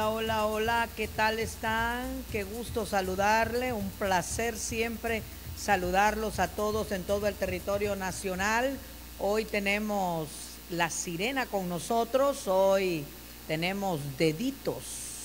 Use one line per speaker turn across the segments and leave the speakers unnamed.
Hola, hola, hola, ¿qué tal están? Qué gusto saludarle, un placer siempre saludarlos a todos en todo el territorio nacional. Hoy tenemos la sirena con nosotros, hoy tenemos deditos,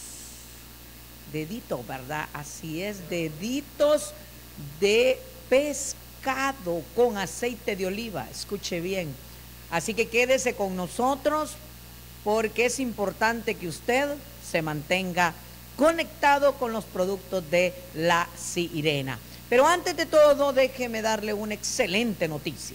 ¿verdad? Así es, deditos de pescado con aceite de oliva, escuche bien. Así que quédese con nosotros, porque es importante que usted se mantenga conectado con los productos de la sirena. Pero antes de todo, déjeme darle una excelente noticia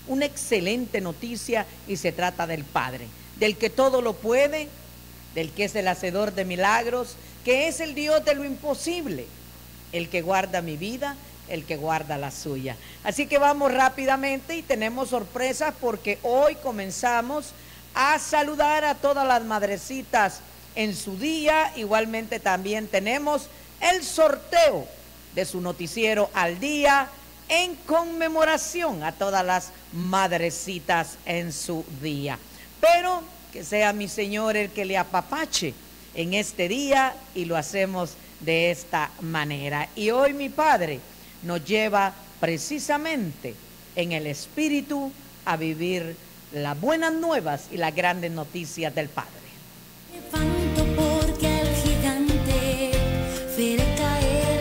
y se trata del Padre, del que todo lo puede, del que es el hacedor de milagros, que es el Dios de lo imposible, el que guarda mi vida, el que guarda la suya. Así que vamos rápidamente y tenemos sorpresas porque hoy comenzamos a saludar a todas las madrecitas en su día. Igualmente también tenemos el sorteo de su noticiero al día en conmemoración a todas las madrecitas en su día. Pero que sea mi Señor el que le apapache en este día y lo hacemos de esta manera. Y hoy mi Padre nos lleva precisamente en el Espíritu a vivir las buenas nuevas y las grandes noticias del Padre.
Levanto porque el gigante veré caer,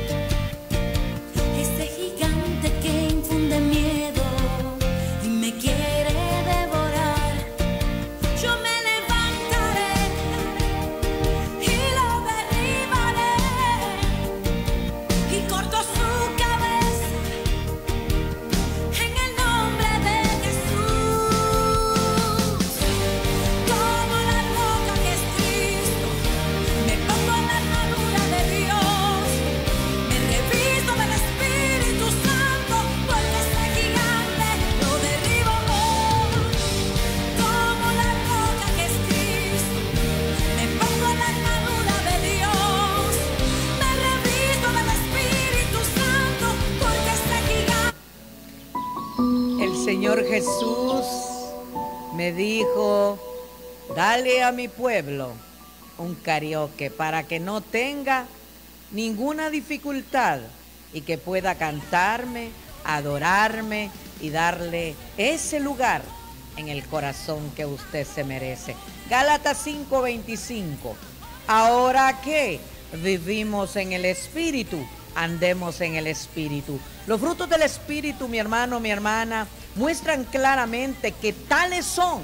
ese gigante que infunde miedo y me quiere devorar. Yo me levantaré y lo derribaré y corto su cabeza en el nombre de Jesús. Como la roca que es Cristo, me pongo la armadura de Dios, me revisto del Espíritu Santo, porque ese gigante lo derribo hoy. Como la roca que es Cristo, me pongo la armadura de Dios, me revisto del Espíritu Santo, porque ese gigante.
El Señor Jesús me dijo: dale a mi pueblo un karaoke para que no tenga ninguna dificultad y que pueda cantarme, adorarme y darle ese lugar en el corazón que usted se merece. Gálatas 5:25. Ahora que vivimos en el Espíritu, andemos en el Espíritu. Los frutos del Espíritu, mi hermano, mi hermana, muestran claramente que tales son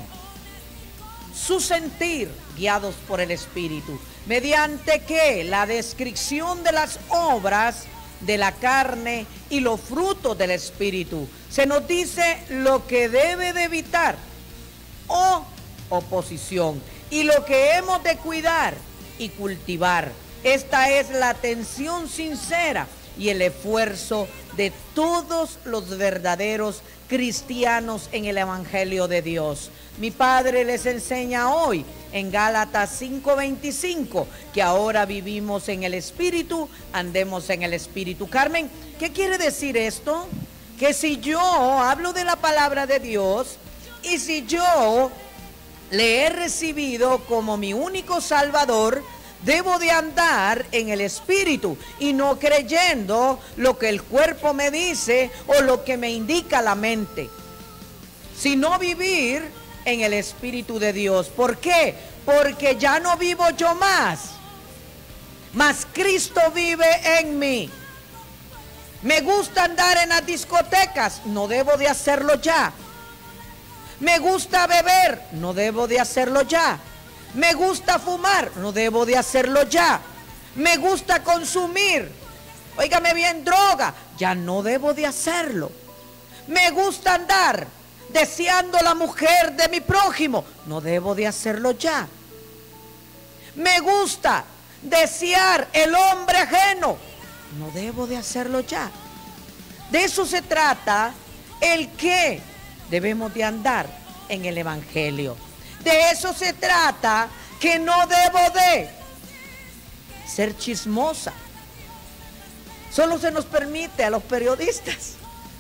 su sentir guiados por el Espíritu, mediante que la descripción de las obras de la carne y los frutos del Espíritu se nos dice lo que debe de evitar o oposición y lo que hemos de cuidar y cultivar. Esta es la atención sincera y el esfuerzo de todos los verdaderos cristianos en el Evangelio de Dios. Mi Padre les enseña hoy en Gálatas 5:25 que ahora vivimos en el Espíritu, andemos en el Espíritu. Carmen, ¿qué quiere decir esto? Que si yo hablo de la palabra de Dios y si yo le he recibido como mi único Salvador, debo de andar en el Espíritu y no creyendo lo que el cuerpo me dice o lo que me indica la mente, sino vivir en el Espíritu de Dios. ¿Por qué? Porque ya no vivo yo más, mas Cristo vive en mí. Me gusta andar en las discotecas, no debo de hacerlo ya. Me gusta beber, no debo de hacerlo ya. Me gusta fumar, no debo de hacerlo ya. Me gusta consumir, óigame bien, droga, ya no debo de hacerlo. Me gusta andar deseando la mujer de mi prójimo, no debo de hacerlo ya. Me gusta desear el hombre ajeno, no debo de hacerlo ya. De eso se trata el que debemos de andar en el Evangelio. De eso se trata, que no debo de ser chismosa. Solo se nos permite a los periodistas,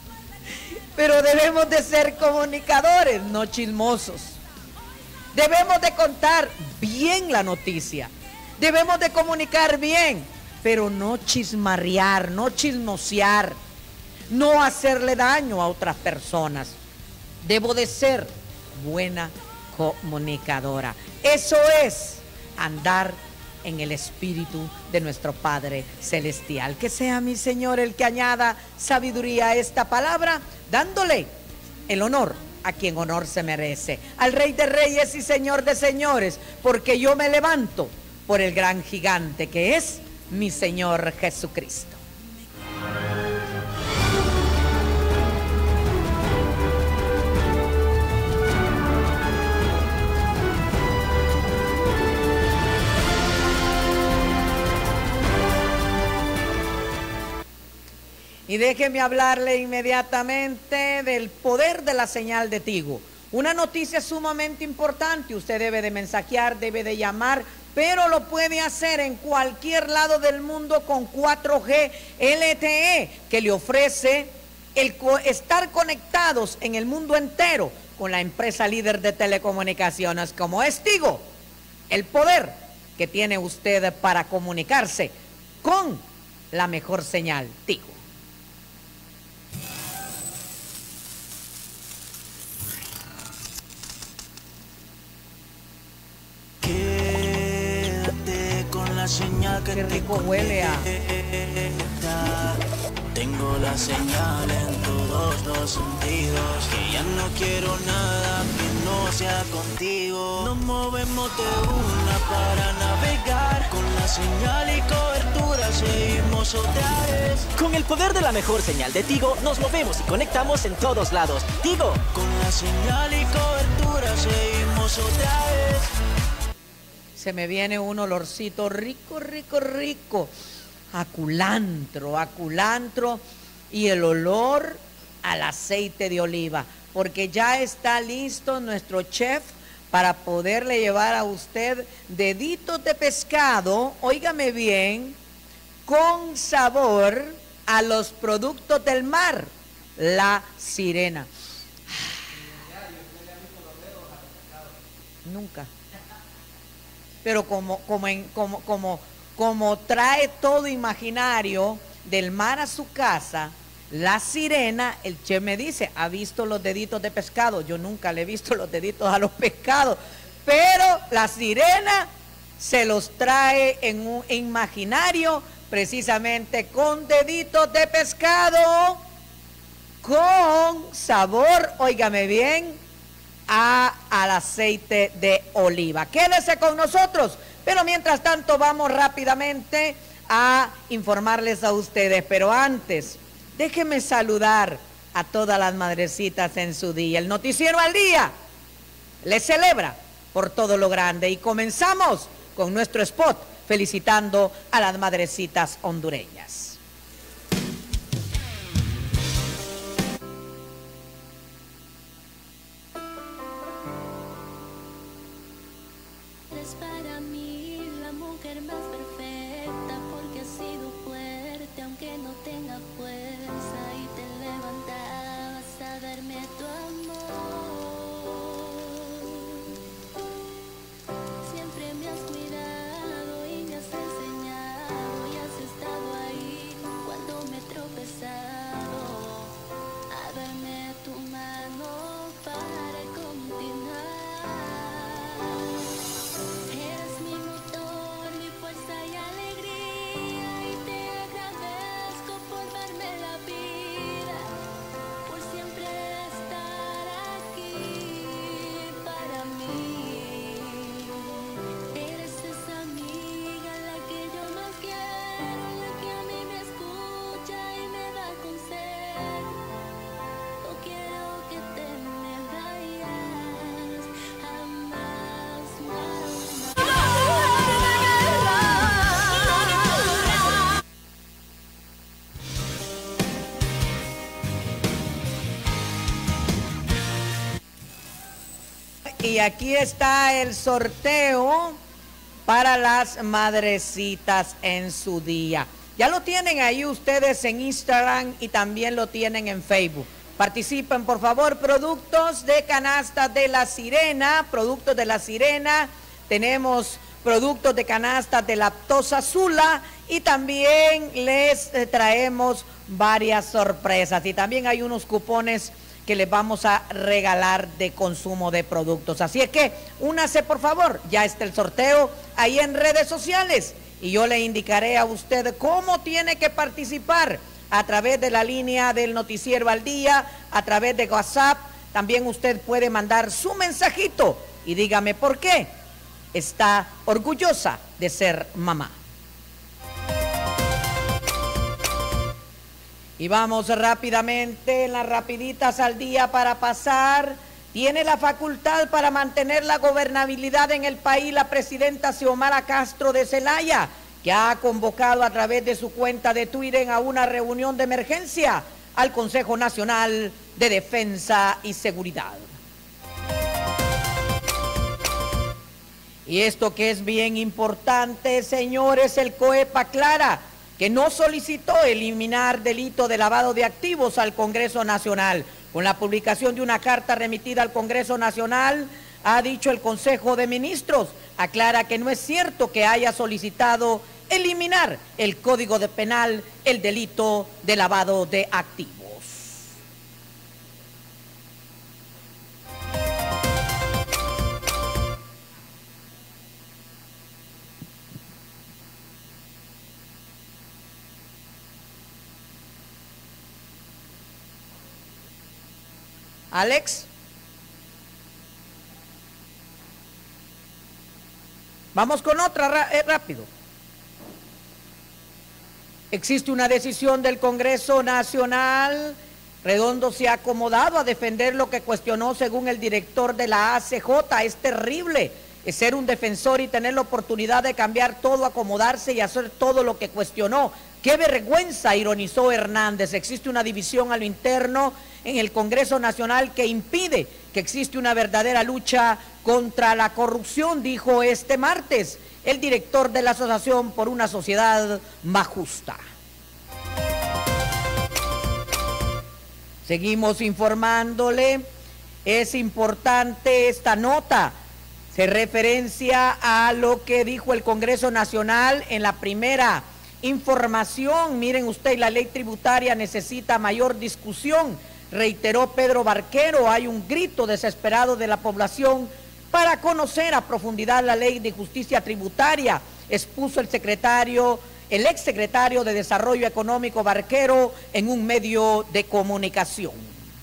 pero debemos de ser comunicadores, no chismosos. Debemos de contar bien la noticia. Debemos de comunicar bien, pero no chismarrear, no chismosear, no hacerle daño a otras personas. Debo de ser buena comunicadora. Eso es andar en el espíritu de nuestro Padre Celestial. Que sea mi Señor el que añada sabiduría a esta palabra, dándole el honor a quien honor se merece, al Rey de Reyes y Señor de Señores, porque yo me levanto por el gran gigante que es mi Señor Jesucristo. Y déjeme hablarle inmediatamente del poder de la señal de Tigo. Una noticia sumamente importante. Usted debe de mensajear, debe de llamar, pero lo puede hacer en cualquier lado del mundo con 4G LTE, que le ofrece el estar conectados en el mundo entero con la empresa líder de telecomunicaciones como es Tigo. El poder que tiene usted para comunicarse con la mejor señal Tigo.
La señal que
qué rico huele a...
Tengo la señal en todos los sentidos, que ya no quiero nada que no sea contigo. Nos movemos de una para navegar, con la señal y cobertura seguimos otra vez.
Con el poder de la mejor señal de Tigo, nos movemos y conectamos en todos lados. Tigo.
Con la señal y cobertura seguimos otra vez.
Se me viene un olorcito rico, rico, rico, a culantro, y el olor al aceite de oliva, porque ya está listo nuestro chef para poderle llevar a usted deditos de pescado, óigame bien, con sabor a los productos del mar, la sirena. Nunca. Pero como trae todo imaginario del mar a su casa, la sirena, el chef me dice, ¿ha visto los deditos de pescado? Yo nunca le he visto los deditos a los pescados, pero la sirena se los trae en un imaginario precisamente con deditos de pescado, con sabor, óigame bien, al aceite de oliva. Quédese con nosotros, pero mientras tanto vamos rápidamente a informarles a ustedes, pero antes déjenme saludar a todas las madrecitas en su día. El noticiero al día les celebra por todo lo grande y comenzamos con nuestro spot felicitando a las madrecitas hondureñas.
Eres para mí la mujer más perfecta, porque has sido fuerte aunque no tenga fuerza, y te levantabas a darme tu amor. Siempre me has cuidado y me has enseñado, y has estado ahí cuando me he tropezado, a darme tu mano para continuar. Eres mi motor, mi fuerza y alegría, y te agradezco por darme la vida, por siempre estar aquí para mí. Eres esa amiga, la que yo más quiero, la que a mí me escucha y me da consejo. No quiero que te me vayas jamás más.
Y aquí está el sorteo para las madrecitas en su día. Ya lo tienen ahí ustedes en Instagram y también lo tienen en Facebook. Participen, por favor. Productos de canasta de la Sirena, productos de la Sirena. Tenemos productos de canasta de Lactosa Sula y también les traemos varias sorpresas y también hay unos cupones que les vamos a regalar de consumo de productos. Así es que únase por favor, ya está el sorteo ahí en redes sociales y yo le indicaré a usted cómo tiene que participar a través de la línea del Noticiero al Día, a través de WhatsApp. También usted puede mandar su mensajito y dígame por qué está orgullosa de ser mamá. Y vamos rápidamente en las rapiditas al día para pasar. Tiene la facultad para mantener la gobernabilidad en el país la presidenta Xiomara Castro de Zelaya, que ha convocado a través de su cuenta de Twitter a una reunión de emergencia al Consejo Nacional de Defensa y Seguridad. Y esto que es bien importante, señores, el COEP aclara que no solicitó eliminar delito de lavado de activos al Congreso Nacional. Con la publicación de una carta remitida al Congreso Nacional, ha dicho el Consejo de Ministros, aclara que no es cierto que haya solicitado eliminar el Código Penal el delito de lavado de activos. Alex. Vamos con otra rápido. Existe una decisión del Congreso Nacional. Redondo se ha acomodado a defender lo que cuestionó según el director de la ACJ. Es terrible ser un defensor y tener la oportunidad de cambiar todo, acomodarse y hacer todo lo que cuestionó. ¡Qué vergüenza!, ironizó Hernández. Existe una división a lo interno en el Congreso Nacional que impide que existe una verdadera lucha contra la corrupción, dijo este martes el director de la Asociación por una Sociedad Más Justa. Seguimos informándole, es importante esta nota, se referencia a lo que dijo el Congreso Nacional en la primera información. Miren usted, la ley tributaria necesita mayor discusión, reiteró Pedro Barquero. Hay un grito desesperado de la población para conocer a profundidad la ley de justicia tributaria, expuso el exsecretario de Desarrollo Económico Barquero en un medio de comunicación.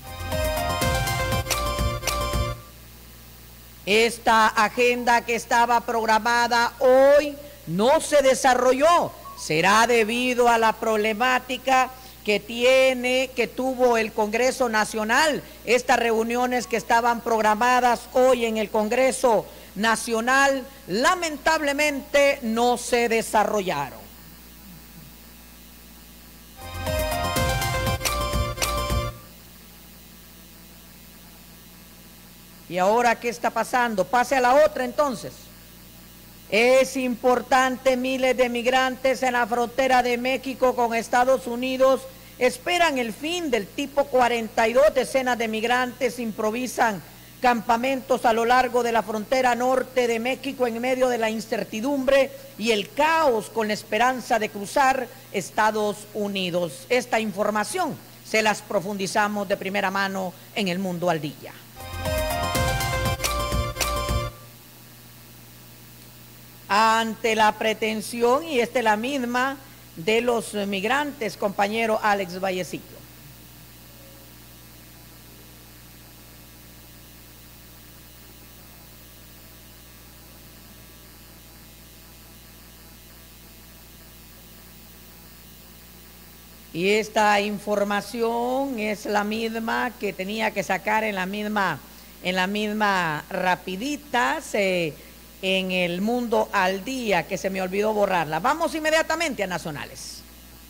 Esta agenda que estaba programada hoy no se desarrolló. Será debido a la problemática que tuvo el Congreso Nacional. Estas reuniones que estaban programadas hoy en el Congreso Nacional, lamentablemente no se desarrollaron. ¿Y ahora qué está pasando? Pase a la otra entonces. Es importante, miles de migrantes en la frontera de México con Estados Unidos esperan el fin del tipo 42. Decenas de migrantes improvisan campamentos a lo largo de la frontera norte de México en medio de la incertidumbre y el caos con la esperanza de cruzar Estados Unidos. Esta información se las profundizamos de primera mano en El Mundo al Día. Ante la pretensión, y esta es la misma, de los migrantes, compañero Alex Vallecillo. Y esta información es la misma que tenía que sacar en la misma rapidita, en El Mundo al Día, que se me olvidó borrarla. Vamos inmediatamente a Nacionales.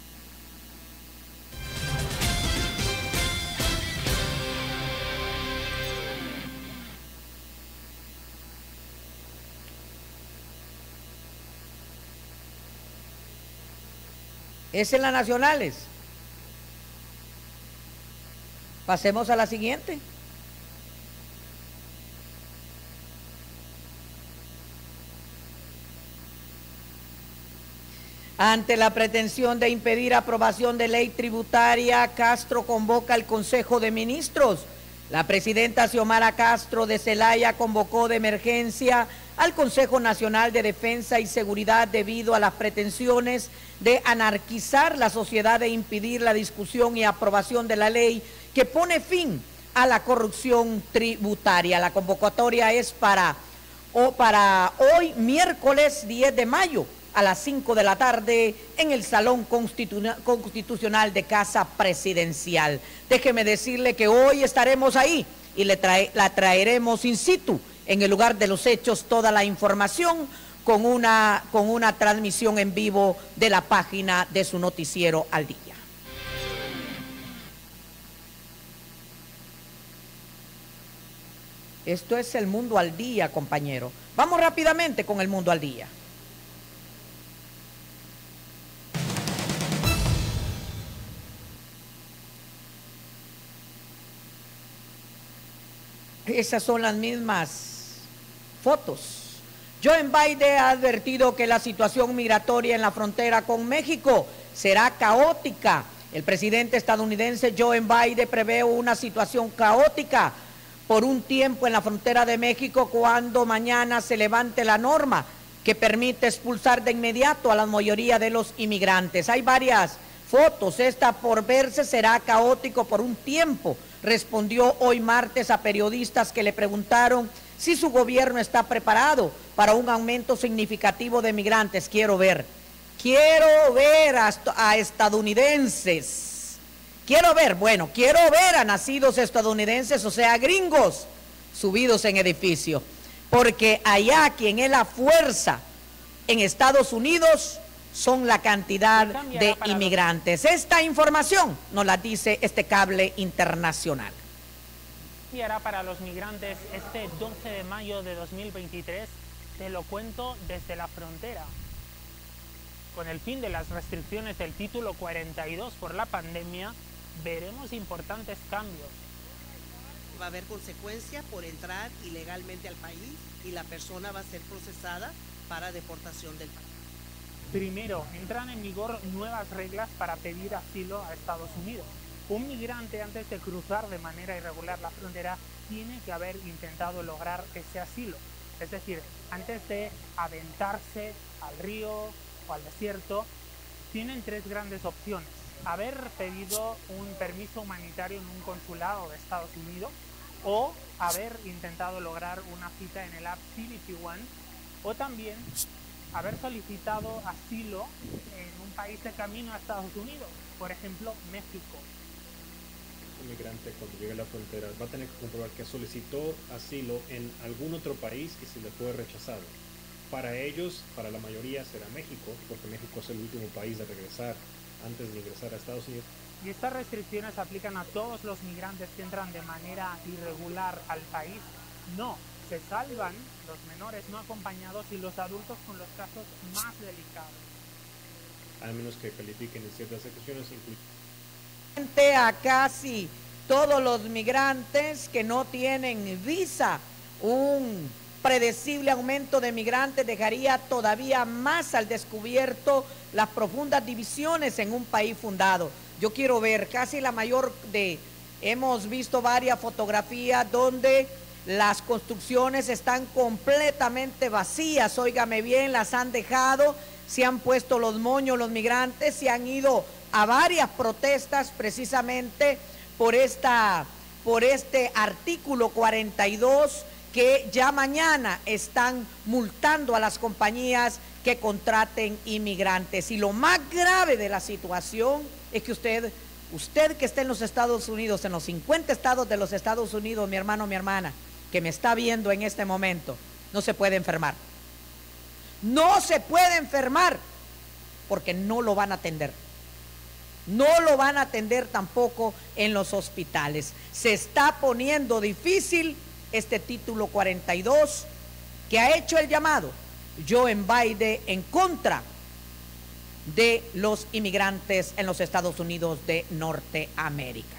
Es en las Nacionales. Pasemos a la siguiente. Ante la pretensión de impedir aprobación de ley tributaria, Castro convoca al Consejo de Ministros. La presidenta Xiomara Castro de Zelaya convocó de emergencia al Consejo Nacional de Defensa y Seguridad debido a las pretensiones de anarquizar la sociedad e impedir la discusión y aprobación de la ley que pone fin a la corrupción tributaria. La convocatoria es para hoy, miércoles 10 de mayo, a las 5 de la tarde, en el Salón Constitucional de Casa Presidencial. Déjeme decirle que hoy estaremos ahí y la traeremos in situ, en el lugar de los hechos, toda la información con una transmisión en vivo de la página de su noticiero Al Día. Esto es el Mundo al Día, compañero. Vamos rápidamente con el Mundo al Día. Esas son las mismas fotos. Joe Biden ha advertido que la situación migratoria en la frontera con México será caótica. El presidente estadounidense Joe Biden prevé una situación caótica por un tiempo en la frontera de México cuando mañana se levante la norma que permite expulsar de inmediato a la mayoría de los inmigrantes. Hay varias fotos. Esta por verse será caótico por un tiempo, respondió hoy martes a periodistas que le preguntaron si su gobierno está preparado para un aumento significativo de migrantes. Quiero ver a estadounidenses. Quiero ver a nacidos estadounidenses, o sea, gringos, subidos en edificio. Porque allá quien es la fuerza en Estados Unidos son la cantidad de inmigrantes. Esta información nos la dice este cable internacional.
Y hará para los migrantes este 12 de mayo de 2023, te lo cuento desde la frontera. Con el fin de las restricciones del título 42 por la pandemia, veremos importantes cambios.
Va a haber consecuencias por entrar ilegalmente al país y la persona va a ser procesada para deportación del país.
Primero, entran en vigor nuevas reglas para pedir asilo a Estados Unidos. Un migrante, antes de cruzar de manera irregular la frontera, tiene que haber intentado lograr ese asilo. Es decir, antes de aventarse al río o al desierto, tienen tres grandes opciones. Haber pedido un permiso humanitario en un consulado de Estados Unidos, o haber intentado lograr una cita en el app CBP One, o también haber solicitado asilo en un país de camino a Estados Unidos, por ejemplo, México.
Un migrante cuando llegue a la frontera va a tener que comprobar que solicitó asilo en algún otro país y se le fue rechazado. Para ellos, para la mayoría será México, porque México es el último país de regresar antes de ingresar a Estados Unidos.
Y estas restricciones aplican a todos los migrantes que entran de manera irregular al país. No, se salvan los menores no acompañados y los adultos con los casos más delicados.
Al menos que califiquen en ciertas secciones,
a casi todos los migrantes que no tienen visa. Un predecible aumento de migrantes dejaría todavía más al descubierto las profundas divisiones en un país fundado. Yo quiero ver hemos visto varias fotografías donde las construcciones están completamente vacías, óigame bien, las han dejado, se han puesto los moños los migrantes, se han ido a varias protestas precisamente por este artículo 42 que ya mañana están multando a las compañías que contraten inmigrantes. Y lo más grave de la situación es que usted que está en los Estados Unidos, en los 50 estados de los Estados Unidos, mi hermano, mi hermana, que me está viendo en este momento, no se puede enfermar. No se puede enfermar porque no lo van a atender. No lo van a atender tampoco en los hospitales. Se está poniendo difícil este título 42 que ha hecho el llamado Joe Biden en contra de los inmigrantes en los Estados Unidos de Norteamérica.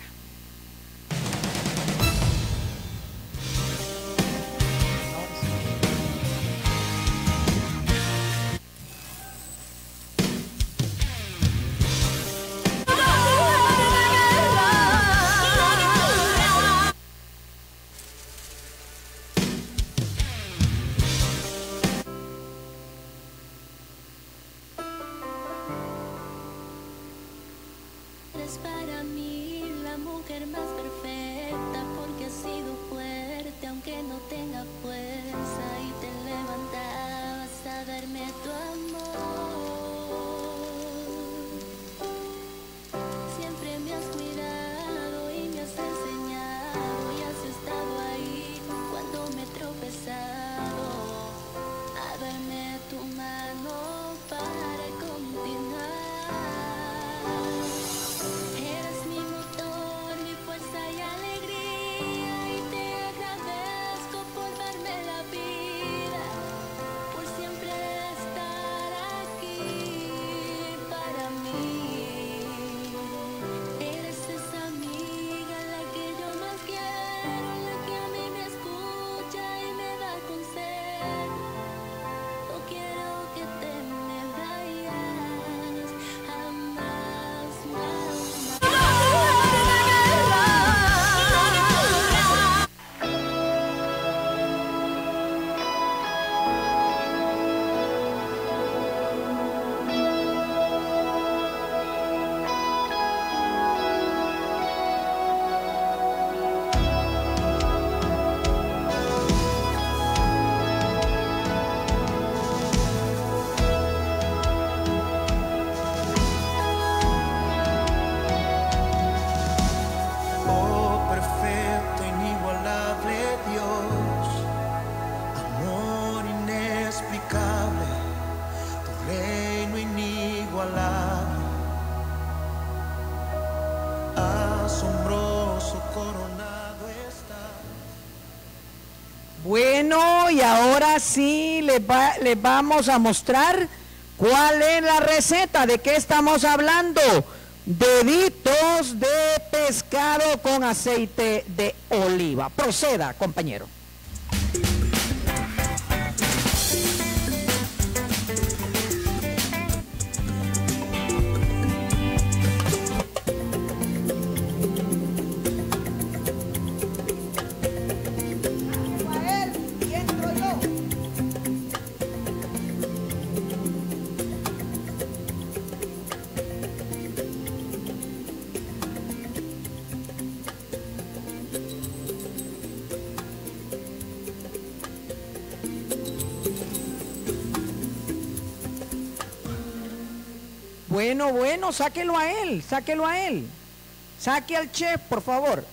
mujer más perfecta porque has sido fuerte aunque no tenga fuerza y te levantabas a darme tu amor. Siempre me has cuidado y me has enseñado y has estado ahí cuando me he tropezado a darme tu mano para continuar. Eres mi motor, mi fuerza y alegría y te agradezco por darme la vida, por siempre estar aquí para mí. Eres esa amiga la que yo más quiero, la que a mí me escucha y me da consejo. No quiero que te me vayas jamás más.
Oh, perfecto, inigualable Dios, amor inexplicable, tu reino inigualable, asombroso coronado está.
Bueno, y ahora sí les vamos a mostrar cuál es la receta, de qué estamos hablando. Deditos de pescado con aceite de oliva. Proceda, compañero. Bueno, sáquelo a él, sáquelo a él. Saque al chef, por favor.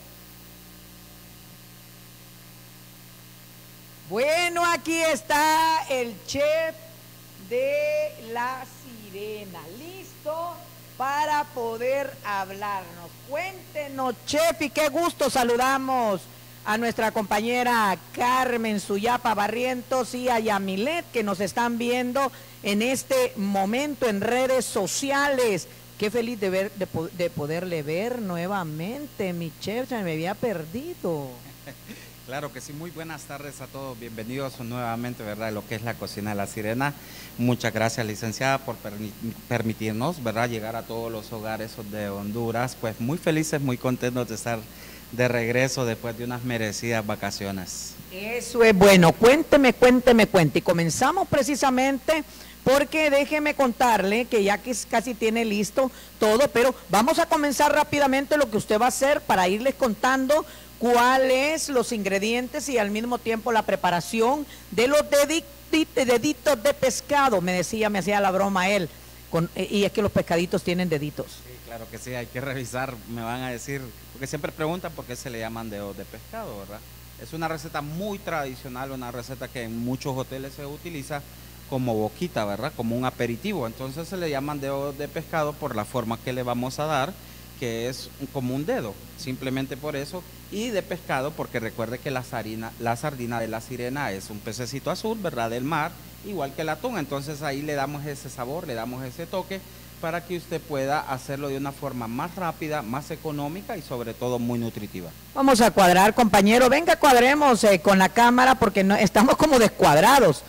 Bueno, aquí está el chef de La Sirena, listo para poder hablarnos. Cuéntenos, chef, y qué gusto saludamos a nuestra compañera Carmen Suyapa Barrientos y a Yamilet, que nos están viendo en este momento en redes sociales. Qué feliz de poderle ver nuevamente, mi chef, se me había perdido.
Claro que sí, muy buenas tardes a todos, bienvenidos nuevamente, ¿verdad?, lo que es la cocina de La Sirena. Muchas gracias, licenciada, por permitirnos, ¿verdad?, llegar a todos los hogares de Honduras. Pues muy felices, muy contentos de estar de regreso después de unas merecidas vacaciones.
Eso es bueno, cuente. Y comenzamos precisamente porque déjeme contarle que ya que casi tiene listo todo, pero vamos a comenzar rápidamente lo que usted va a hacer para irles contando cuáles los ingredientes y al mismo tiempo la preparación de los deditos de pescado. Me hacía la broma él, y es que los pescaditos tienen deditos.
Sí, claro que sí, hay que revisar, me van a decir, porque siempre preguntan por qué se le llaman dedos de pescado, ¿verdad? Es una receta muy tradicional, una receta que en muchos hoteles se utiliza como boquita, ¿verdad?, como un aperitivo. Entonces se le llaman dedos de pescado por la forma que le vamos a dar, que es como un dedo, simplemente por eso, y de pescado porque recuerde que la sardina de La Sirena es un pececito azul, ¿verdad?, del mar, igual que el atún. Entonces ahí le damos ese sabor, le damos ese toque para que usted pueda hacerlo de una forma más rápida, más económica y sobre todo muy nutritiva.
Vamos a cuadrar, compañero, venga, cuadremos con la cámara porque no, estamos como descuadrados,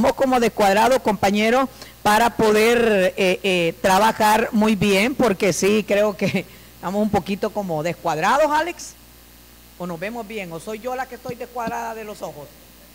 compañero, para poder trabajar muy bien, porque sí, creo que estamos un poquito como descuadrados, Alex, o nos vemos bien, o soy yo la que estoy descuadrada de los ojos.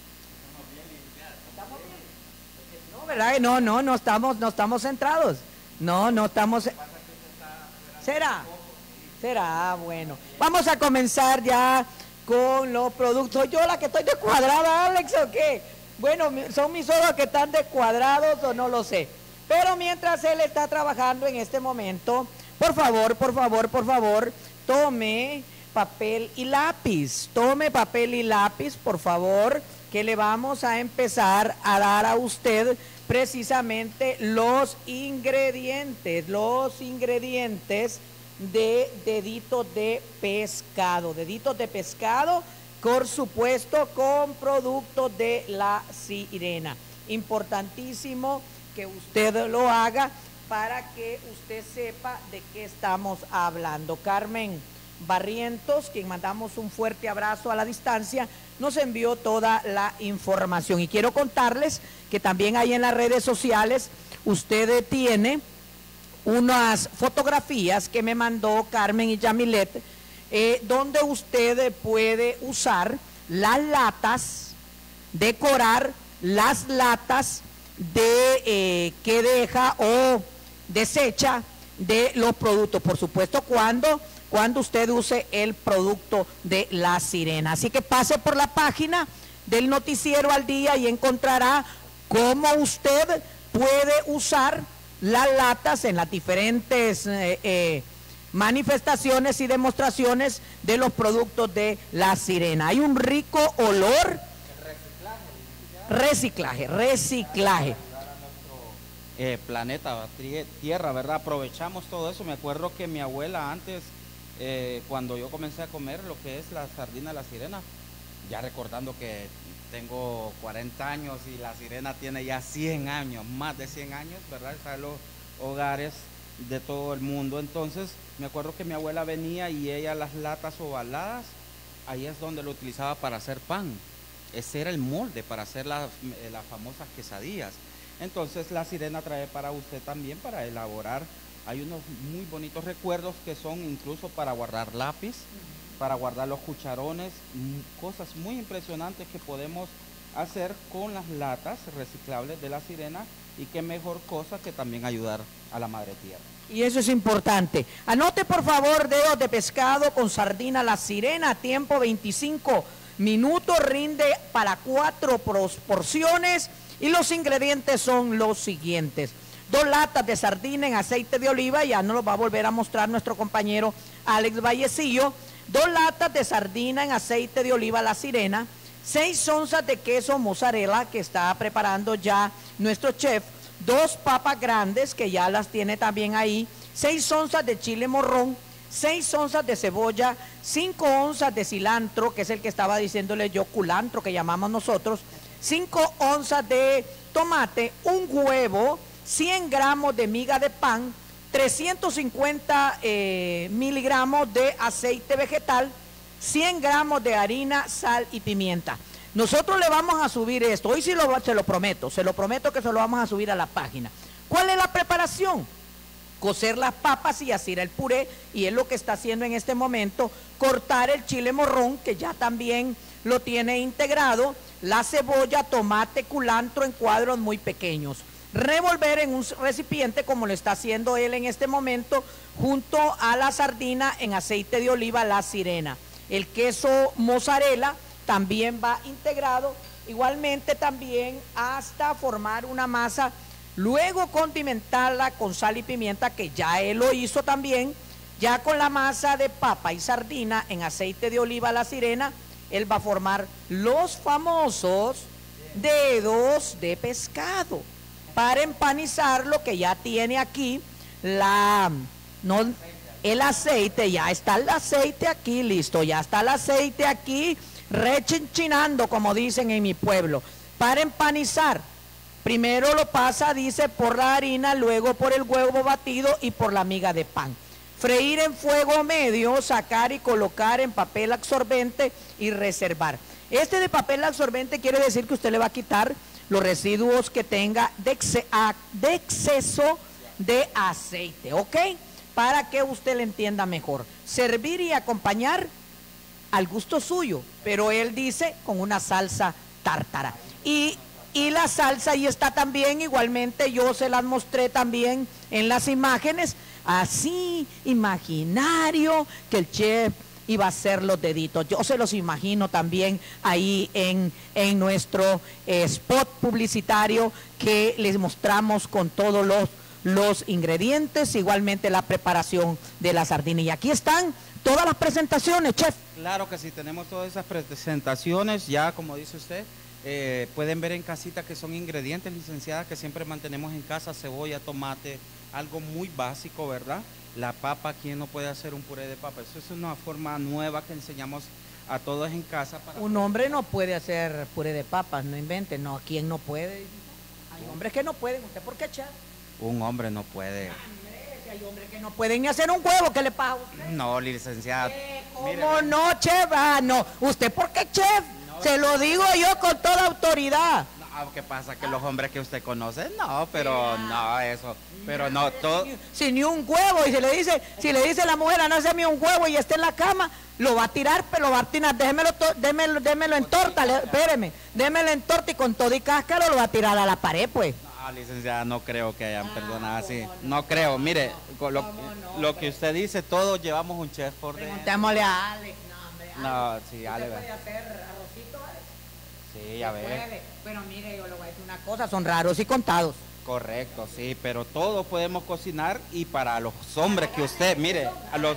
¿Estamos bien? No, ¿verdad? No estamos centrados. No estamos. ¿Será? Será bueno. Vamos a comenzar ya con los productos. ¿Yo la que estoy descuadrada, Alex, o qué? Bueno, son mis ojos que están descuadrados o no lo sé. Pero mientras él está trabajando en este momento, por favor, tome papel y lápiz. Tome papel y lápiz, por favor, que le vamos a empezar a dar a usted precisamente los ingredientes de deditos de pescado. Deditos de pescado, por supuesto, con productos de La Sirena. Importantísimo que usted lo haga para que usted sepa de qué estamos hablando. Carmen Barrientos, quien mandamos un fuerte abrazo a la distancia, nos envió toda la información. Y quiero contarles que también ahí en las redes sociales usted tiene unas fotografías que me mandó Carmen y Yamilet, donde usted puede usar las latas, decorar las latas de que deja o desecha de los productos, por supuesto cuando usted use el producto de La Sirena. Así que pase por la página del Noticiero al Día y encontrará cómo usted puede usar las latas en las diferentes manifestaciones y demostraciones de los productos de La Sirena. Hay un rico olor. Reciclaje.
Planeta, tierra, ¿verdad? Aprovechamos todo eso. Me acuerdo que mi abuela antes, cuando yo comencé a comer lo que es la sardina de La Sirena, ya recordando que tengo 40 años y La Sirena tiene ya 100 años, más de 100 años, ¿verdad? Está en los hogares de todo el mundo. Entonces, me acuerdo que mi abuela venía y ella las latas ovaladas, ahí es donde lo utilizaba para hacer pan. Ese era el molde para hacer las famosas quesadillas. Entonces, La Sirena trae para usted también para elaborar. Hay unos muy bonitos recuerdos que son incluso para guardar lápiz, para guardar los cucharones, cosas muy impresionantes que podemos hacer con las latas reciclables de La Sirena, y qué mejor cosa que también ayudar a la madre tierra.
Y eso es importante. Anote por favor dedos de pescado con sardina La Sirena, tiempo 25 minutos, rinde para 4 porciones y los ingredientes son los siguientes: 2 latas de sardina en aceite de oliva, ya nos lo va a volver a mostrar nuestro compañero Alex Vallecillo. 2 latas de sardina en aceite de oliva La Sirena, 6 onzas de queso mozzarella que está preparando ya nuestro chef, 2 papas grandes que ya las tiene también ahí, 6 onzas de chile morrón, 6 onzas de cebolla, 5 onzas de cilantro, que es el que estaba diciéndole yo, culantro que llamamos nosotros, 5 onzas de tomate, un huevo, 100 gramos de miga de pan, 350 miligramos de aceite vegetal, 100 gramos de harina, sal y pimienta. Nosotros le vamos a subir esto, hoy sí se lo prometo que se lo vamos a subir a la página. ¿Cuál es la preparación? Cocer las papas y hacer el puré, y es lo que está haciendo en este momento, cortar el chile morrón, que ya también lo tiene integrado, la cebolla, tomate, culantro en cuadros muy pequeños. Revolver en un recipiente como lo está haciendo él en este momento, junto a la sardina en aceite de oliva La Sirena. El queso mozzarella también va integrado, igualmente también hasta formar una masa, luego condimentarla con sal y pimienta, que ya él lo hizo también. Ya con la masa de papa y sardina en aceite de oliva La Sirena, él va a formar los famosos dedos de pescado. Para empanizarlo, que ya tiene aquí el aceite, ya está el aceite aquí, listo, ya está el aceite aquí rechinchinando, como dicen en mi pueblo. Para empanizar, primero lo pasa, dice, por la harina, luego por el huevo batido y por la miga de pan. Freír en fuego medio, sacar y colocar en papel absorbente y reservar. Este de papel absorbente quiere decir que usted le va a quitar los residuos que tenga de exceso de aceite, ¿ok? Para que usted le entienda mejor. Servir y acompañar al gusto suyo, pero él dice con una salsa tártara. Y la salsa ahí está también, igualmente yo se las mostré también en las imágenes. así imaginario que el chef iba a hacer los deditos. Yo se los imagino también ahí en nuestro spot publicitario que les mostramos con todos los ingredientes, igualmente la preparación de la sardina. Y aquí están todas las presentaciones, chef.
Claro que sí, tenemos todas esas presentaciones, ya como dice usted, pueden ver en casita que son ingredientes, licenciada, que siempre mantenemos en casa: cebolla, tomate, algo muy básico, ¿verdad? La papa, ¿quién no puede hacer un puré de papa? Eso es una forma nueva que enseñamos a todos en casa.
Un hombre no puede hacer puré de papas, no invente, no, ¿quién no puede? Hay hombres que no pueden, ¿usted por qué, chef?
Un hombre no puede.
Si hay hombres que no pueden ni hacer un huevo, ¿qué le pasa a usted?
No, licenciada.
¿Cómo no, chef? Ah, no. ¿Usted por qué, chef? No. Se lo digo yo con toda autoridad.
No, ¿qué pasa? Que los hombres que usted conoce, no, pero no, eso. Pero no, todo.
Si ni un huevo, y si le dice la mujer, no hazme un huevo y está en la cama, lo va a tirar, pero lo va a tirar, démelo en torta, espéreme, démelo en torta y con todo y cáscara lo va a tirar a la pared, pues.
No, licenciada, no creo que hayan personas así. No creo, mire, lo que usted dice, todos llevamos un chef por dentro.
Preguntémosle a Alex, no, hombre.
No, sí, Alex.
¿Usted puede hacer arrocito, Alex?
Sí, ya ve.
Pero mire, yo le voy a decir una cosa, son raros y contados.
Correcto, sí, pero todos podemos cocinar, y para los hombres que usted, mire,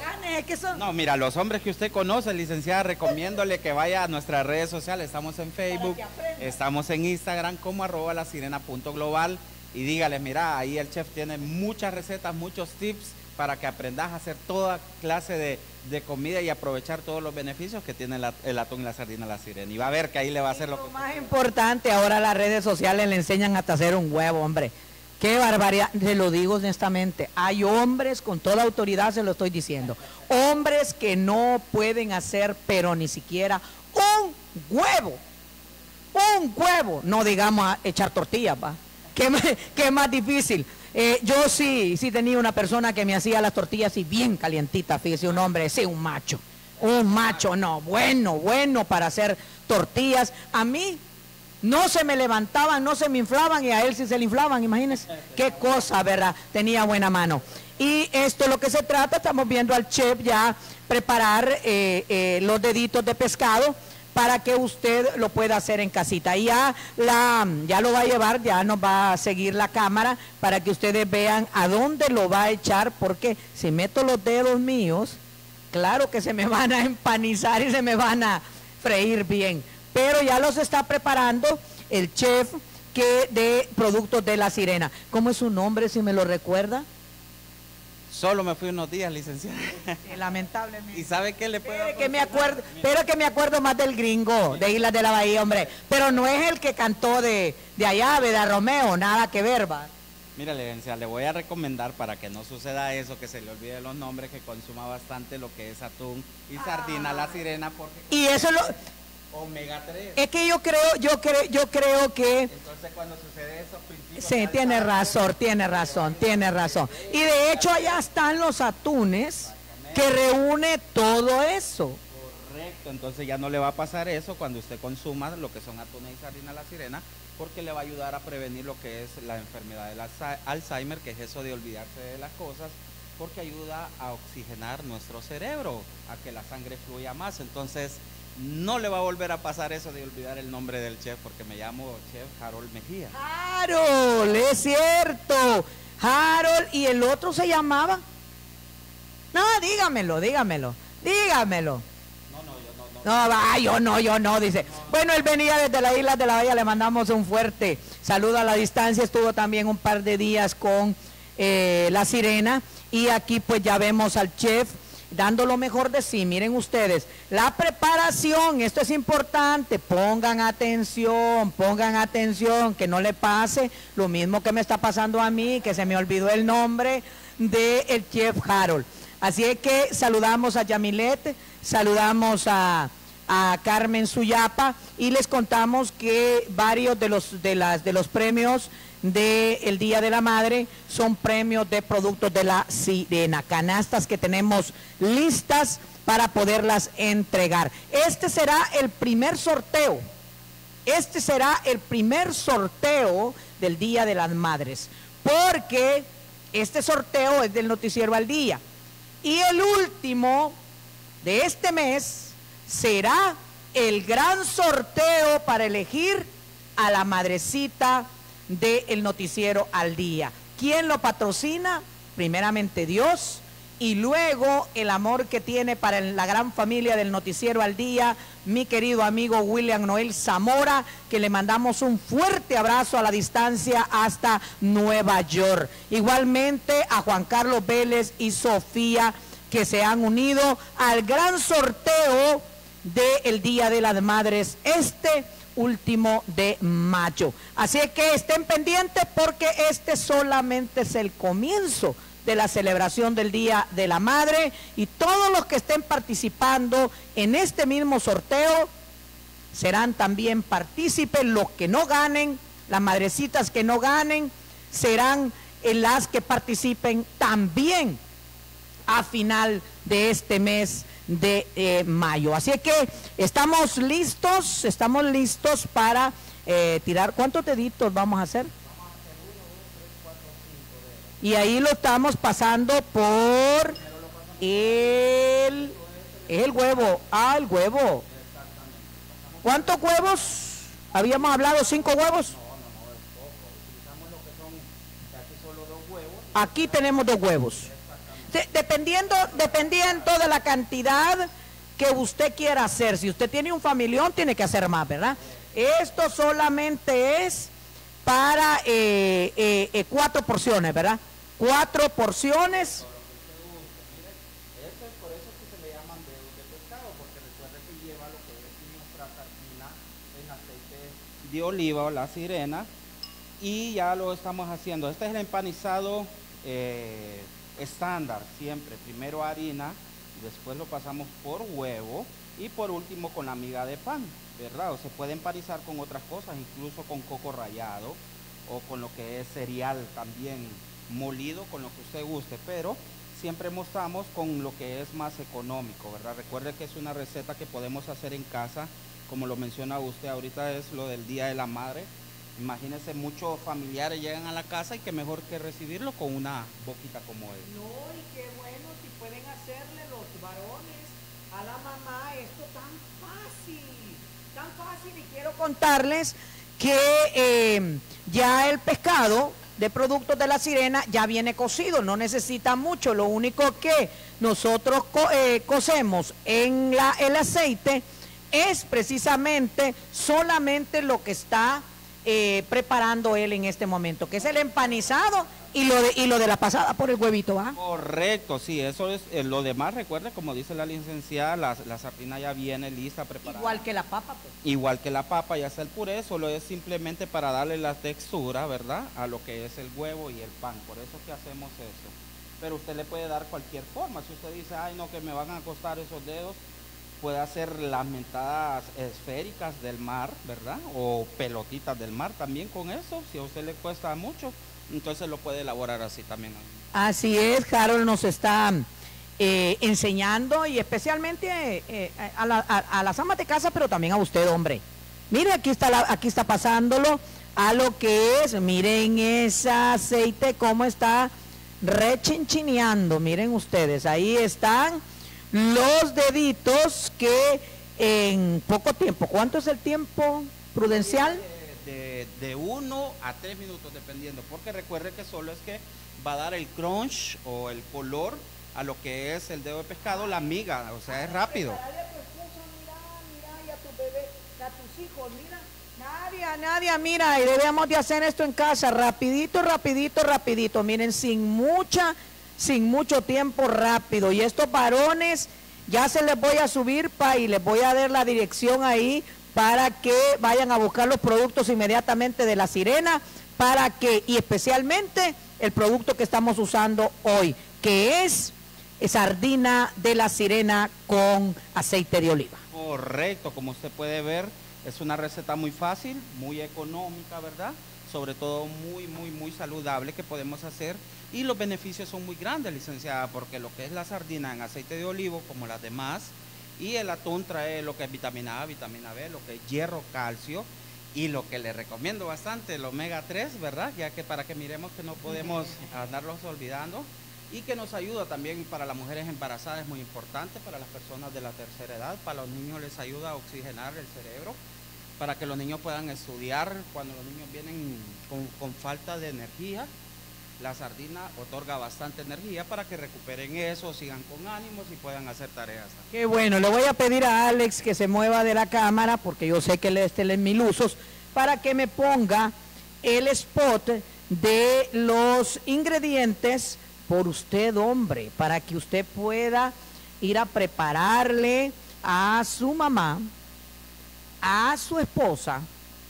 no, mira, a los hombres que usted conoce, licenciada, recomiéndole que vaya a nuestras redes sociales. Estamos en Facebook, estamos en Instagram como @lasirena.global, y dígale, mira, ahí el chef tiene muchas recetas, muchos tips para que aprendas a hacer toda clase de comida y aprovechar todos los beneficios que tiene el atún y la sardina La Sirena. Y va a ver que ahí le va a hacer lo que...
más importante, ahora las redes sociales le enseñan hasta hacer un huevo, hombre. Qué barbaridad, se lo digo honestamente. Hay hombres, con toda autoridad se lo estoy diciendo, hombres que no pueden hacer, pero ni siquiera un huevo. Un huevo, no digamos a echar tortillas, va. ¿Qué más difícil? Yo sí tenía una persona que me hacía las tortillas así bien calientitas, fíjese, un hombre, sí, un macho, no, bueno para hacer tortillas. A mí no se me levantaban, no se me inflaban, y a él sí se le inflaban, imagínense, qué cosa, ¿verdad? Tenía buena mano. Y esto es lo que se trata, estamos viendo al chef ya preparar los deditos de pescado, para que usted lo pueda hacer en casita. Y ya lo va a llevar, ya nos va a seguir la cámara para que ustedes vean a dónde lo va a echar, porque si meto los dedos míos, claro que se me van a empanizar y se me van a freír bien. Pero ya los está preparando el chef de Productos de La Sirena. ¿Cómo es su nombre, si me lo recuerda?
Solo me fui unos días, licenciada.
Sí, lamentablemente.
¿Y sabe qué le puedo
Pero que me acuerdo más del gringo, de Islas de la Bahía, hombre. Pero no es el que cantó de allá, de Romeo, nada que ver, va.
Mira, licenciada, le voy a recomendar, para que no suceda eso, que se le olvide los nombres, que consuma bastante lo que es atún y sardina La Sirena, porque...
Y eso lo...
Omega 3.
Es que yo creo que...
Entonces cuando sucede eso...
Sí, tiene razón. Y de hecho allá están los atunes que reúne todo eso.
Correcto, entonces ya no le va a pasar eso cuando usted consuma lo que son atunes y sardina La Sirena, porque le va a ayudar a prevenir lo que es la enfermedad del Alzheimer, que es eso de olvidarse de las cosas, porque ayuda a oxigenar nuestro cerebro, a que la sangre fluya más. Entonces no le va a volver a pasar eso de olvidar el nombre del chef, porque me llamo Chef Harold Mejía.
Harold, es cierto. Harold, ¿y el otro se llamaba? No, dígamelo. Yo no, dice. Bueno, él venía desde las Islas de la Bahía, le mandamos un fuerte saludo a la distancia. Estuvo también un par de días con La Sirena, y aquí pues ya vemos al chef dando lo mejor de sí. Miren ustedes, la preparación, esto es importante, pongan atención, que no le pase lo mismo que me está pasando a mí, que se me olvidó el nombre del chef Harold. Así es que saludamos a Yamilet, saludamos a Carmen Suyapa, y les contamos que varios de los premios del Día de la Madre son premios de Productos de La Sirena, canastas que tenemos listas para poderlas entregar. Este será el primer sorteo del Día de las Madres, porque Este sorteo es del Noticiero al Día. Y el último de este mes será el gran sorteo para elegir a la madrecita del Noticiero al Día. ¿Quién lo patrocina? Primeramente Dios, y luego el amor que tiene para la gran familia del Noticiero al Día, mi querido amigo William Noel Zamora, que le mandamos un fuerte abrazo a la distancia hasta Nueva York. Igualmente a Juan Carlos Vélez y Sofía, que se han unido al gran sorteo del Día de las Madres este último de mayo. Así que estén pendientes porque este solamente es el comienzo de la celebración del Día de la Madre, y todos los que estén participando en este mismo sorteo serán también partícipes. Los que no ganen, las madrecitas que no ganen, serán las que participen también a final de este mes de mayo. Así que estamos listos para tirar. ¿Cuántos deditos vamos a hacer? Y ahí lo estamos pasando por el huevo. Ah, el huevo. ¿Cuántos huevos? Habíamos hablado, 5 huevos. Aquí tenemos 2 huevos. Dependiendo de la cantidad que usted quiera hacer. Si usted tiene un familión, tiene que hacer más, ¿verdad? Esto solamente es para 4 porciones, ¿verdad? 4 porciones.
Por eso es que se le llaman dedos de pescado, porque recuerde que lleva lo que es nuestra sardina en aceite de oliva o la sirena, y ya lo estamos haciendo. Este es el empanizado estándar, siempre. Primero harina, después lo pasamos por huevo y por último con la miga de pan, ¿verdad? O se puede empanizar con otras cosas, incluso con coco rallado o con lo que es cereal también molido, con lo que usted guste, pero siempre mostramos con lo que es más económico, ¿verdad? Recuerde que es una receta que podemos hacer en casa, como lo menciona usted, ahorita es lo del Día de la Madre. Imagínense, muchos familiares llegan a la casa y que mejor que recibirlo con una boquita como es.
No, y qué bueno si pueden hacerle los varones a la mamá esto tan fácil. Y quiero contarles que ya el pescado de Productos de la Sirena ya viene cocido, no necesita mucho. Lo único que nosotros cocemos en el aceite es precisamente solamente lo que está preparando él en este momento, que es el empanizado y lo de la pasada por el huevito, ¿va?
Correcto, sí, eso es lo demás. Recuerde, como dice la licenciada, la sardina ya viene lista, preparada.
Igual que la papa, pues.
Igual que la papa, ya está el puré, solo es simplemente para darle la textura, ¿verdad?, a lo que es el huevo y el pan. Por eso que hacemos eso. Pero usted le puede dar cualquier forma. Si usted dice, ay no, que me van a costar esos dedos, puede hacer las mentadas esféricas del mar, ¿verdad? O pelotitas del mar también con eso. Si a usted le cuesta mucho, entonces lo puede elaborar así también.
Así es, Harold nos está enseñando, y especialmente a las amas de casa, pero también a usted, hombre. Mire, aquí está pasándolo a lo que es, miren ese aceite cómo está rechinchineando, miren ustedes, ahí están los deditos que en poco tiempo. ¿Cuánto es el tiempo prudencial?
De 1 a 3 minutos dependiendo, porque recuerde que solo es que va a dar el crunch o el color a lo que es el dedo de pescado, la miga, o sea, es rápido.
Mira, y a tu bebé, a tus hijos, mira. Nadia, mira, y debemos de hacer esto en casa, rapidito, miren, sin mucho tiempo, rápido. Y estos varones ya se les voy a subir y les voy a dar la dirección ahí para que vayan a buscar los productos inmediatamente de la Sirena, y especialmente el producto que estamos usando hoy, que es sardina de la Sirena con aceite de oliva.
Correcto, como usted puede ver, es una receta muy fácil, muy económica, ¿verdad? Sobre todo muy saludable que podemos hacer, y los beneficios son muy grandes, licenciada, porque lo que es la sardina en aceite de olivo, como las demás, y el atún trae lo que es vitamina A, vitamina B, lo que es hierro, calcio, Y lo que le recomiendo bastante, el omega 3, ¿verdad? Ya que para que miremos que no podemos andarlos olvidando, y que nos ayuda también para las mujeres embarazadas, es muy importante, para las personas de la tercera edad, para los niños les ayuda a oxigenar el cerebro, para que los niños puedan estudiar cuando los niños vienen con falta de energía. La sardina otorga bastante energía para que recuperen eso, sigan con ánimos y puedan hacer tareas.
Qué bueno, le voy a pedir a Alex que se mueva de la cámara, porque yo sé que él es mil usos, para que me ponga el spot de los ingredientes por usted, hombre, para que usted pueda ir a prepararle a su mamá, a su esposa,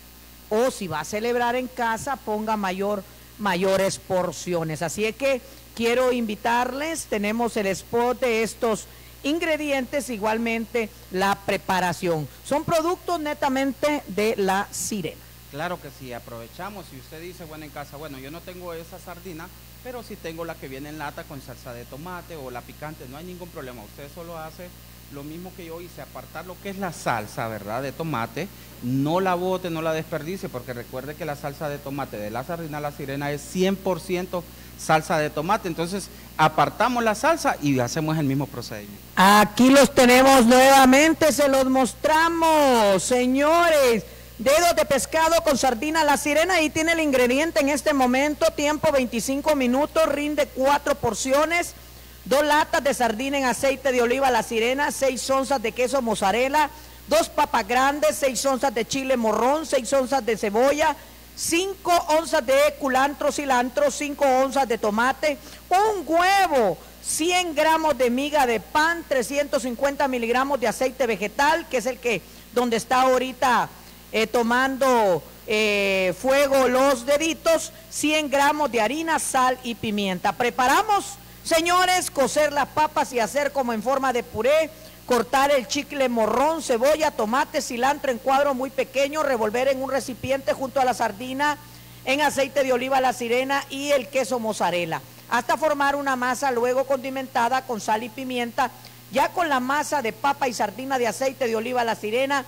o si va a celebrar en casa, ponga mayores porciones. Así es que quiero invitarles, tenemos el spot de estos ingredientes, igualmente la preparación. Son productos netamente de La Sirena.
Claro que sí, aprovechamos. Si usted dice, bueno, en casa, bueno, yo no tengo esa sardina, pero sí tengo la que viene en lata con salsa de tomate o la picante, no hay ningún problema. Usted solo hace lo mismo que yo hice, apartar lo que es la salsa, ¿verdad?, de tomate, no la bote, no la desperdicie, porque recuerde que la salsa de tomate de la sardina La Sirena es 100% salsa de tomate. Entonces apartamos la salsa y hacemos el mismo procedimiento.
Aquí los tenemos nuevamente, se los mostramos, señores. Dedos de pescado con sardina La Sirena, ahí tiene el ingrediente en este momento, tiempo 25 minutos, rinde 4 porciones. 2 latas de sardina en aceite de oliva La Sirena, 6 onzas de queso mozzarella, 2 papas grandes, 6 onzas de chile morrón, 6 onzas de cebolla, 5 onzas de culantro, cilantro, 5 onzas de tomate, un huevo, 100 gramos de miga de pan, 350 miligramos de aceite vegetal, que es el que donde está ahorita tomando fuego los deditos, 100 gramos de harina, sal y pimienta. Preparamos, señores, cocer las papas y hacer como en forma de puré, cortar el chicle morrón, cebolla, tomate, cilantro en cuadros muy pequeños, revolver en un recipiente junto a la sardina en aceite de oliva La Sirena y el queso mozzarella, hasta formar una masa luego condimentada con sal y pimienta. Ya con la masa de papa y sardina de aceite de oliva La Sirena,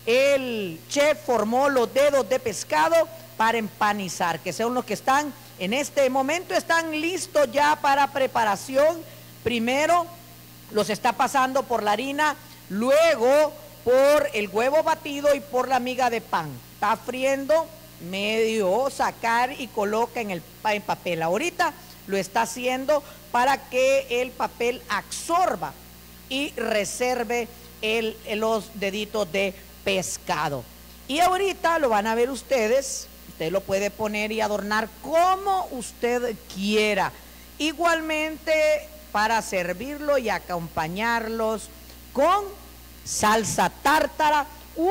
el chef formó los dedos de pescado para empanizar, que son los que están en este momento, están listos ya para preparación. Primero los está pasando por la harina, luego por el huevo batido y por la miga de pan. Está friendo, medio sacar y coloca en papel. Ahorita lo está haciendo para que el papel absorba y reserve los deditos de pescado. Y ahorita lo van a ver ustedes, usted lo puede poner y adornar como usted quiera. Igualmente para servirlo y acompañarlos con salsa tártara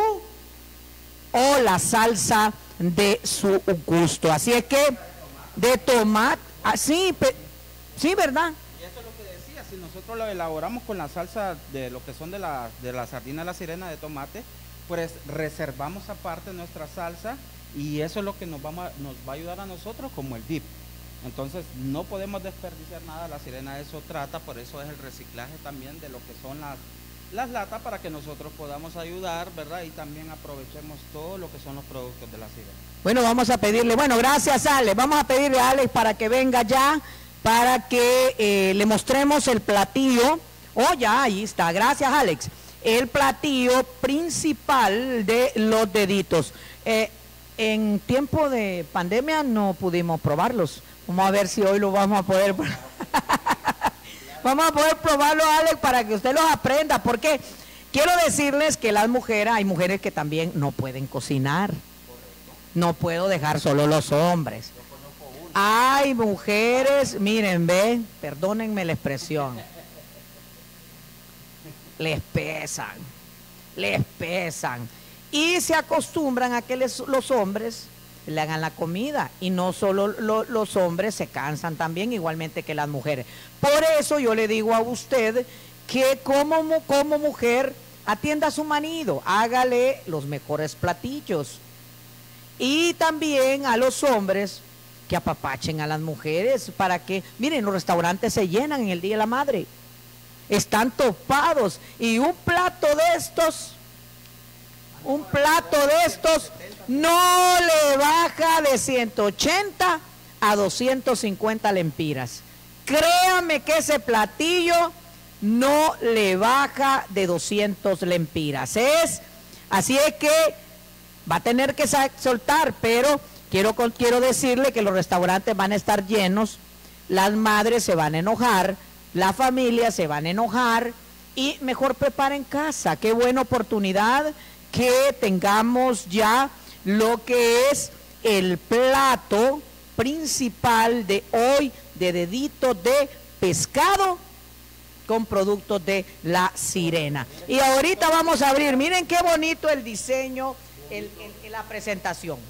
o la salsa de su gusto. Así es que de tomate, así, sí, ¿verdad?
Y eso es lo que decía, si nosotros lo elaboramos con la salsa de lo que son de la sardina La Sirena de tomate, pues reservamos aparte nuestra salsa y eso es lo que nos va a ayudar a nosotros como el dip. Entonces no podemos desperdiciar nada, La Sirena de eso trata, por eso es el reciclaje también de lo que son las latas, para que nosotros podamos ayudar, ¿verdad? Y también aprovechemos todo lo que son los productos de La Sirena.
Bueno, vamos a pedirle, gracias Alex, vamos a pedirle a Alex para que venga ya, para que le mostremos el platillo. Oh, ya, ahí está, gracias Alex. El platillo principal de los deditos. En tiempo de pandemia no pudimos probarlos. Vamos a ver si hoy lo vamos a poder. Vamos a poder probarlo, Alex, para que usted los aprenda. Porque quiero decirles que las mujeres, hay mujeres que también no pueden cocinar. No puedo dejar solo los hombres. Hay mujeres, miren, ve, perdónenme la expresión. Les pesan. Y se acostumbran a que los hombres le hagan la comida, y no solo los hombres se cansan también, igualmente que las mujeres. Por eso yo le digo a usted que como mujer atienda a su marido, hágale los mejores platillos. Y también a los hombres que apapachen a las mujeres, para que, miren, los restaurantes se llenan en el Día de la Madre. Están topados, y un plato de estos, Un plato de estos no le baja de 180 a 250 lempiras. Créame que ese platillo no le baja de 200 lempiras. Así es que va a tener que soltar, pero quiero decirle que los restaurantes van a estar llenos, las madres se van a enojar, la familia se van a enojar y mejor prepara en casa. Qué buena oportunidad que tengamos ya lo que es el plato principal de hoy de dedito de pescado con productos de La Sirena. Y ahorita vamos a abrir, miren qué bonito el diseño, la presentación.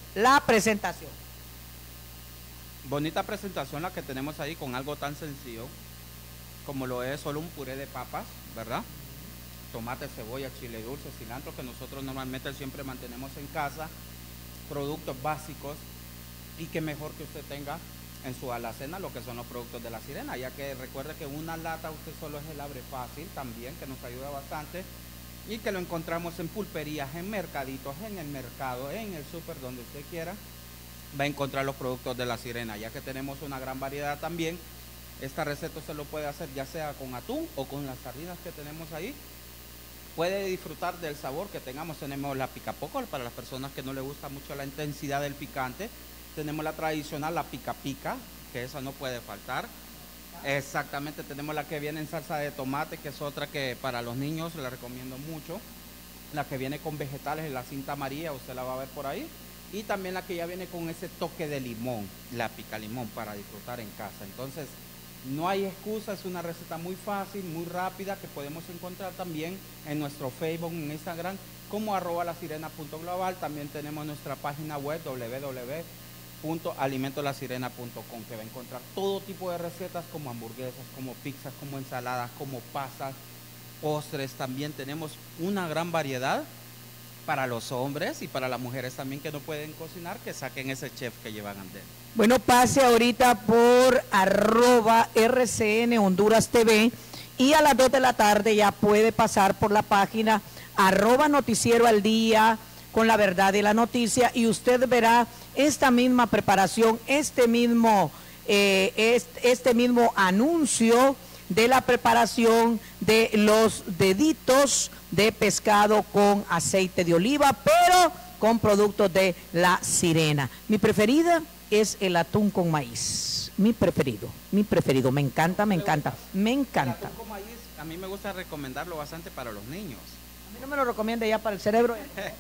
Bonita presentación la que tenemos ahí con algo tan sencillo como lo es solo un puré de papas, ¿verdad? Tomate, cebolla, chile dulce, cilantro, que nosotros normalmente siempre mantenemos en casa, productos básicos, y que mejor que usted tenga en su alacena lo que son los productos de La Sirena, ya que recuerde que una lata usted solo es el abre fácil también, que nos ayuda bastante, y que lo encontramos en pulperías, en mercaditos, en el mercado, en el súper, donde usted quiera, va a encontrar los productos de La Sirena, ya que tenemos una gran variedad también. Esta receta se lo puede hacer ya sea con atún o con las sardinas que tenemos ahí. Puede disfrutar del sabor que tengamos. Tenemos la picapoco para las personas que no les gusta mucho la intensidad del picante. Tenemos la tradicional, la pica pica, que esa no puede faltar. Exactamente, tenemos la que viene en salsa de tomate, que es otra que para los niños la recomiendo mucho. La que viene con vegetales en la cinta amarilla, usted la va a ver por ahí. Y también la que ya viene con ese toque de limón, la pica limón, para disfrutar en casa. Entonces, no hay excusa, es una receta muy fácil, muy rápida, que podemos encontrar también en nuestro Facebook, en Instagram, como @lasirena.global. También tenemos nuestra página web www.alimentolacirena.com, que va a encontrar todo tipo de recetas como hamburguesas, como pizzas, como ensaladas, como pastas, postres. También tenemos una gran variedad para los hombres y para las mujeres también que no pueden cocinar, que saquen ese chef que llevan andén.
Bueno, pase ahorita por @RCN Honduras TV y a las 2 de la tarde ya puede pasar por la página @Noticiero al Día con la verdad de la noticia, y usted verá esta misma preparación, este mismo anuncio de la preparación de los deditos de pescado con aceite de oliva, pero con productos de La Sirena. Mi preferida es el atún con maíz. Mi preferido, me encanta.
El atún con maíz, a mí me gusta recomendarlo bastante para los niños.
A mí no me lo recomienda ya para el cerebro.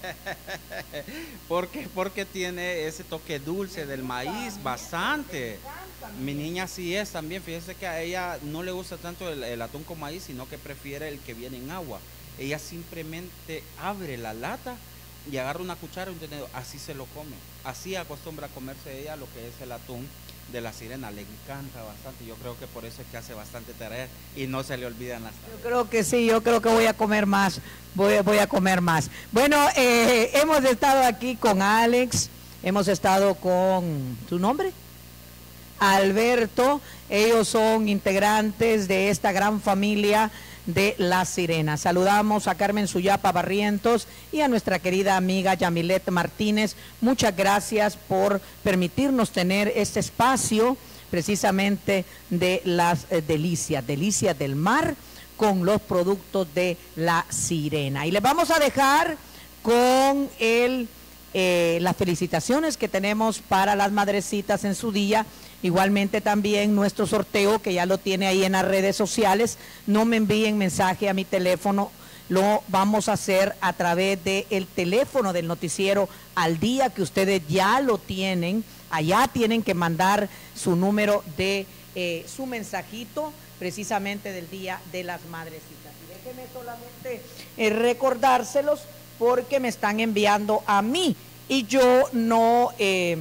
Porque tiene ese toque dulce del maíz bastante. Mi niña sí es también, fíjese que a ella no le gusta tanto el atún con maíz, sino que prefiere el que viene en agua. Ella simplemente abre la lata y agarra una cuchara y un tenedor, así se lo come. Así acostumbra a comerse ella lo que es el atún de La Sirena, le encanta bastante. Yo creo que por eso es que hace bastante tarea y no se le olvidan las tareas.
Yo creo que sí, yo creo que voy a comer más, voy a comer más. Bueno, hemos estado aquí con Alex, hemos estado con, ¿tu nombre? Alberto. Ellos son integrantes de esta gran familia de La Sirena. Saludamos a Carmen Suyapa Barrientos y a nuestra querida amiga Yamilet Martínez. Muchas gracias por permitirnos tener este espacio precisamente de las delicias del mar con los productos de La Sirena. Y les vamos a dejar con las felicitaciones que tenemos para las madrecitas en su día. Igualmente también nuestro sorteo, que ya lo tiene ahí en las redes sociales. No me envíen mensaje a mi teléfono, lo vamos a hacer a través del teléfono del Noticiero al Día, que ustedes ya lo tienen. Allá tienen que mandar su número de su mensajito precisamente del Día de las Madrecitas. Y déjenme solamente recordárselos, porque me están enviando a mí y yo no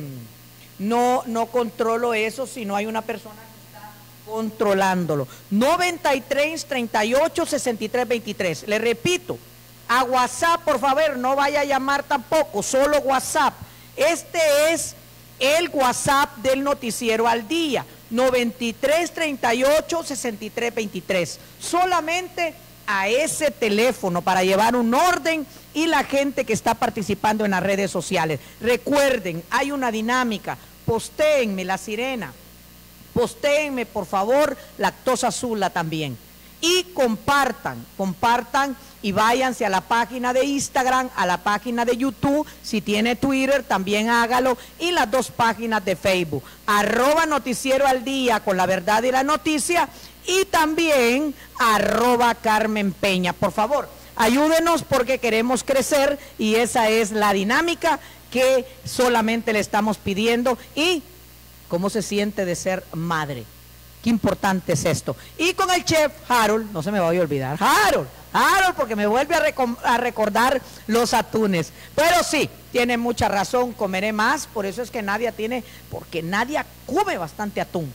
controlo eso, sino hay una persona que está controlándolo. 93 38 63 23. Le repito, a WhatsApp, por favor, no vaya a llamar tampoco, solo WhatsApp. Este es el WhatsApp del Noticiero al Día, 93 38 63 23. Solamente a ese teléfono para llevar un orden y la gente que está participando en las redes sociales. Recuerden, hay una dinámica, postéenme La Sirena, postéenme por favor Lactosa Zula también. Y compartan y váyanse a la página de Instagram, a la página de YouTube, si tiene Twitter también hágalo, y las 2 páginas de Facebook, @Noticiero al Día con la verdad y la noticia, y también @Carmen Peña. Por favor, ayúdenos porque queremos crecer y esa es la dinámica que solamente le estamos pidiendo. Y cómo se siente de ser madre. Qué importante es esto. Y con el chef Harold, no se me vaya a olvidar, Harold, porque me vuelve a recordar los atunes. Pero sí, tiene mucha razón, comeré más, por eso es que Nadia porque Nadia come bastante atún,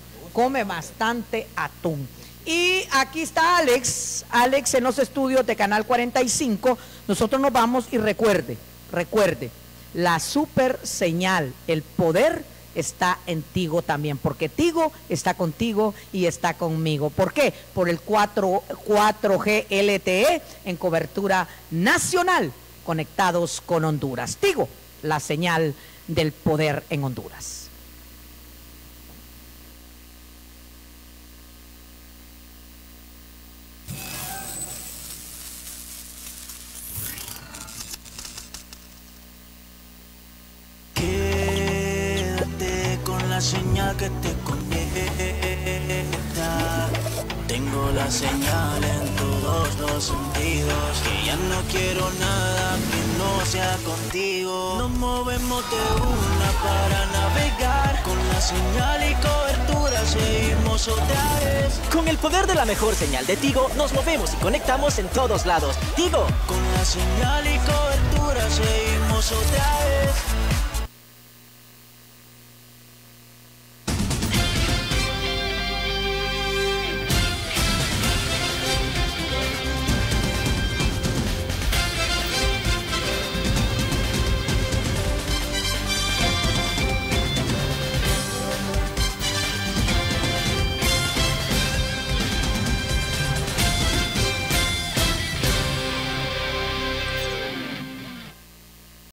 Y aquí está Alex en los estudios de Canal 45. Nosotros nos vamos y recuerde, la super señal, el poder está en Tigo también, porque Tigo está contigo y está conmigo. ¿Por qué? Por el 4G LTE en cobertura nacional, conectados con Honduras. Tigo, la señal del poder en Honduras.
La señal que te conecta. Tengo la señal en todos los sentidos, que ya no quiero nada que no sea contigo. Nos movemos de una para navegar, con la señal y cobertura seguimos otra vez.
Con el poder de la mejor señal de Tigo, nos movemos y conectamos en todos lados. Tigo.
Con la señal y cobertura seguimos otra vez.